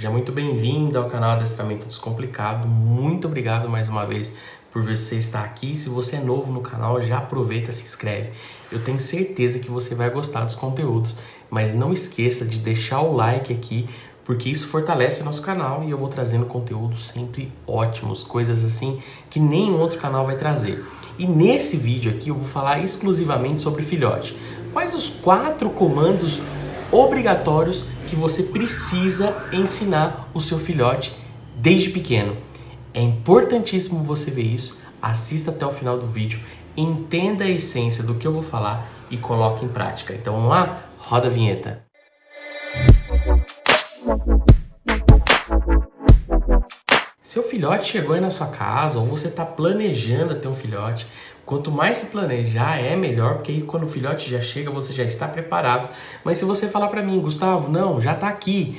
Seja muito bem-vindo ao canal Adestramento Descomplicado. Muito obrigado mais uma vez por você estar aqui. Se você é novo no canal, já aproveita e se inscreve. Eu tenho certeza que você vai gostar dos conteúdos, mas não esqueça de deixar o like aqui, porque isso fortalece nosso canal e eu vou trazendo conteúdos sempre ótimos, coisas assim que nenhum outro canal vai trazer. E nesse vídeo aqui eu vou falar exclusivamente sobre filhote. Quais os 4 comandos obrigatórios que você precisa ensinar o seu filhote desde pequeno? É importantíssimo você ver isso, assista até o final do vídeo, entenda a essência do que eu vou falar e coloque em prática. Então vamos lá? Roda a vinheta. Seu filhote chegou aí na sua casa ou você está planejando ter um filhote, quanto mais se planejar é melhor, porque aí quando o filhote já chega você já está preparado. Mas se você falar para mim, Gustavo, não, já está aqui,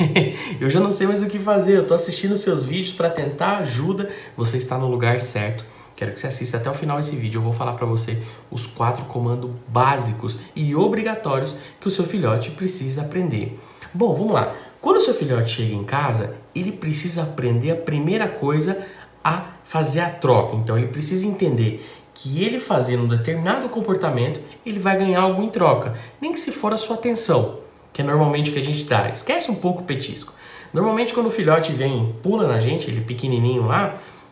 eu já não sei mais o que fazer, eu estou assistindo seus vídeos para tentar ajuda, você está no lugar certo. Quero que você assista até o final desse vídeo, eu vou falar para você os 4 comandos básicos e obrigatórios que o seu filhote precisa aprender. Bom, vamos lá. Quando o seu filhote chega em casa, ele precisa aprender a primeira coisa a fazer a troca. Então ele precisa entender que ele fazendo um determinado comportamento, ele vai ganhar algo em troca. Nem que se for a sua atenção, que é normalmente o que a gente dá. Esquece um pouco o petisco. Normalmente quando o filhote vem, pula na gente, ele pequenininho lá,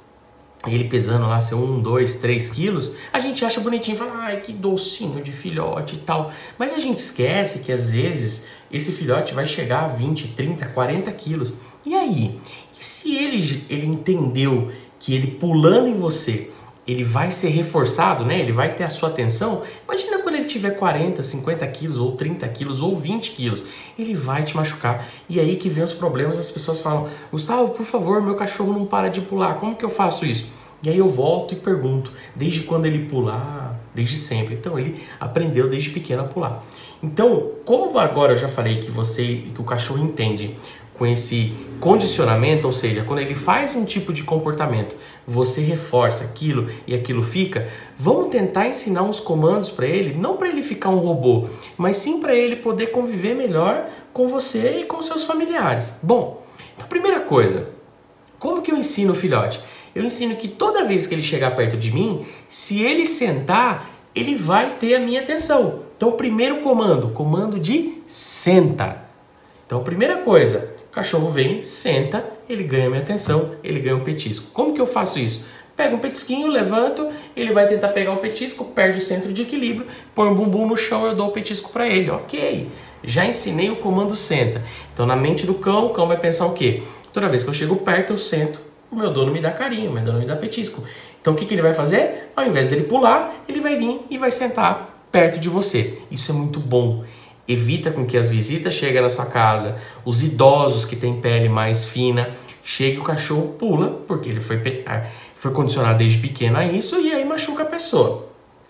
ele pesando lá seu 1, 2, 3 quilos, a gente acha bonitinho e fala, ai, que docinho de filhote e tal. Mas a gente esquece que às vezes esse filhote vai chegar a 20, 30, 40 quilos. E aí? E se ele entendeu que ele pulando em você, ele vai ser reforçado, né? Ele vai ter a sua atenção. Imagina quando ele tiver 40, 50 quilos, ou 30 quilos, ou 20 quilos. Ele vai te machucar. E aí que vem os problemas, as pessoas falam, Gustavo, por favor, meu cachorro não para de pular. Como que eu faço isso? E aí eu volto e pergunto, desde quando ele pular? Desde sempre. Então ele aprendeu desde pequeno a pular. Então, como agora eu já falei que o cachorro entende com esse condicionamento, ou seja, quando ele faz um tipo de comportamento, você reforça aquilo e aquilo fica, vamos tentar ensinar uns comandos para ele, não para ele ficar um robô, mas sim para ele poder conviver melhor com você e com seus familiares. Bom, então primeira coisa, como que eu ensino o filhote? Eu ensino que toda vez que ele chegar perto de mim, se ele sentar, ele vai ter a minha atenção. Então, o primeiro comando de senta. Então, primeira coisa, o cachorro vem, senta, ele ganha minha atenção, ele ganha um petisco. Como que eu faço isso? Pego um petisquinho, levanto, ele vai tentar pegar o petisco, perde o centro de equilíbrio, põe o bumbum no chão, eu dou o petisco para ele. Ok, já ensinei o comando senta. Então, na mente do cão, o cão vai pensar o quê? Toda vez que eu chego perto, eu sento, o meu dono me dá carinho, o meu dono me dá petisco. Então, o que ele vai fazer? Ao invés dele pular, ele vai vir e vai sentar perto de você. Isso é muito bom. Evita com que as visitas cheguem na sua casa, os idosos que têm pele mais fina, chegue o cachorro, pula, porque ele foi condicionado desde pequeno a isso e aí machuca a pessoa.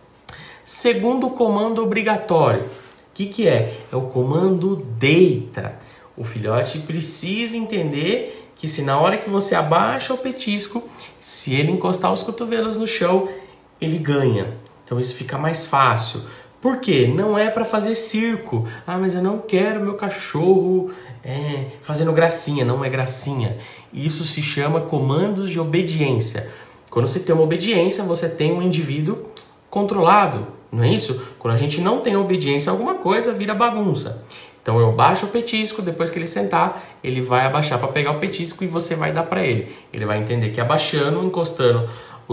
Segundo comando obrigatório, o que é? É o comando deita. O filhote precisa entender que se na hora que você abaixa o petisco, se ele encostar os cotovelos no chão, ele ganha. Então isso fica mais fácil. Por quê? Não é para fazer circo. Ah, mas eu não quero meu cachorro fazendo gracinha. Não é gracinha. Isso se chama comandos de obediência. Quando você tem uma obediência, você tem um indivíduo controlado. Não é isso? Quando a gente não tem obediência a alguma coisa, vira bagunça. Então eu baixo o petisco, depois que ele sentar, ele vai abaixar para pegar o petisco e você vai dar para ele. Ele vai entender que abaixando, encostando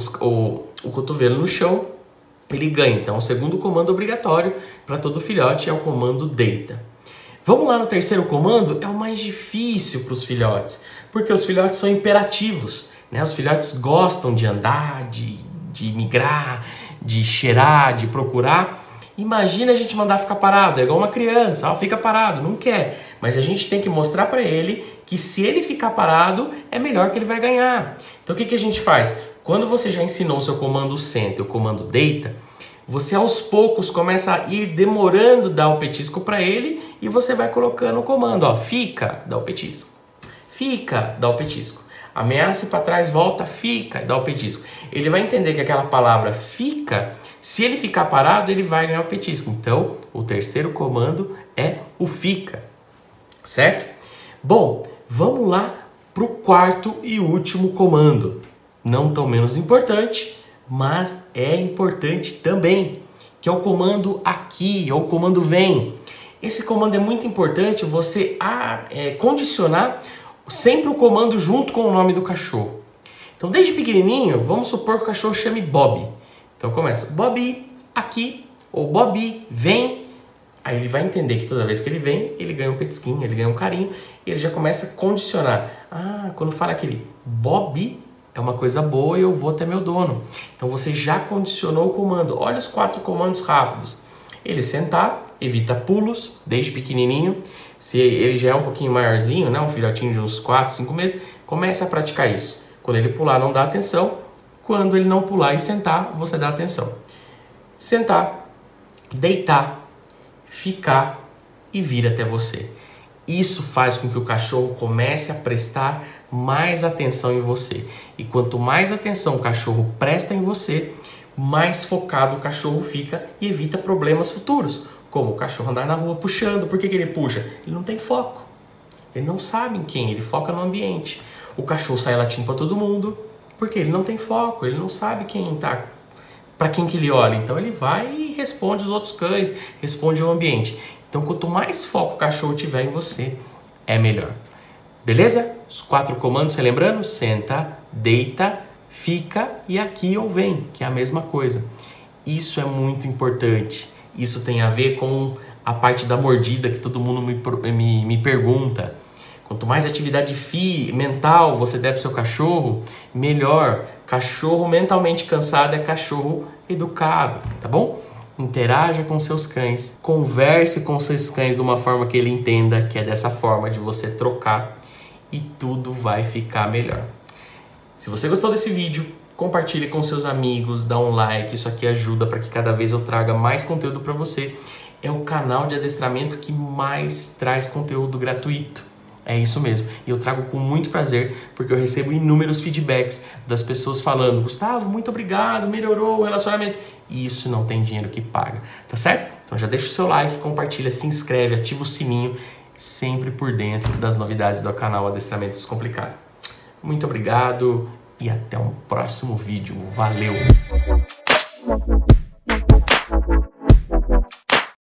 o cotovelo no chão, ele ganha. Então o segundo comando obrigatório para todo filhote é o comando deita. Vamos lá no terceiro comando? É o mais difícil para os filhotes, porque os filhotes são imperativos, né? Os filhotes gostam de andar, de migrar, de cheirar, de procurar. Imagina a gente mandar ficar parado, é igual uma criança, fica parado, não quer. Mas a gente tem que mostrar para ele que se ele ficar parado, é melhor que ele vai ganhar. Então o que a gente faz? Quando você já ensinou o seu comando senta e o comando deita, você aos poucos começa a ir demorando dar o petisco para ele e você vai colocando o comando, fica, dá o petisco. Fica, dá o petisco. Ameaça para trás, volta, fica, dá o petisco. Ele vai entender que aquela palavra fica, se ele ficar parado, ele vai ganhar o petisco. Então, o terceiro comando é o fica, certo? Bom, Vamos lá para o quarto e último comando. Não tão menos importante, mas é importante também, que é o comando aqui, ou o comando vem. Esse comando é muito importante você condicionar sempre o comando junto com o nome do cachorro. Então, desde pequenininho, vamos supor que o cachorro chame Bob. Então, começa, Bob, aqui, ou Bob, vem. Aí ele vai entender que toda vez que ele vem, ele ganha um petisquinho, ele ganha um carinho, e ele já começa a condicionar. Quando fala aquele Bob, é uma coisa boa e eu vou até meu dono. Então, você já condicionou o comando. Olha os 4 comandos rápidos. Ele sentar, evita pulos, desde pequenininho. Se ele já é um pouquinho maiorzinho, né, um filhotinho de uns 4, 5 meses, começa a praticar isso. Quando ele pular, não dá atenção. Quando ele não pular e sentar, você dá atenção. Sentar, deitar, ficar e vir até você. Isso faz com que o cachorro comece a prestar mais atenção em você. E quanto mais atenção o cachorro presta em você, mais focado o cachorro fica e evita problemas futuros, como o cachorro andar na rua puxando. Por que ele puxa? Ele não tem foco. Ele não sabe em quem, ele foca no ambiente. O cachorro sai latindo para todo mundo, porque ele não tem foco, ele não sabe quem tá, para quem que ele olha. Então ele vai e responde os outros cães, responde ao ambiente. Então quanto mais foco o cachorro tiver em você, é melhor. Beleza? Os 4 comandos, relembrando, senta, deita, fica e aqui ou vem, que é a mesma coisa. Isso é muito importante. Isso tem a ver com a parte da mordida que todo mundo me pergunta. Quanto mais atividade mental você der para o seu cachorro, melhor. Cachorro mentalmente cansado é cachorro educado, tá bom? Interaja com seus cães, converse com seus cães de uma forma que ele entenda que é dessa forma de você trocar e tudo vai ficar melhor. Se você gostou desse vídeo, compartilhe com seus amigos, dá um like, isso aqui ajuda para que cada vez eu traga mais conteúdo para você. É o canal de adestramento que mais traz conteúdo gratuito. É isso mesmo. E eu trago com muito prazer, porque eu recebo inúmeros feedbacks das pessoas falando: Gustavo, muito obrigado, melhorou o relacionamento. E isso não tem dinheiro que paga, tá certo? Então já deixa o seu like, compartilha, se inscreve, ativa o sininho, sempre por dentro das novidades do canal Adestramento Descomplicado. Muito obrigado e até um próximo vídeo. Valeu!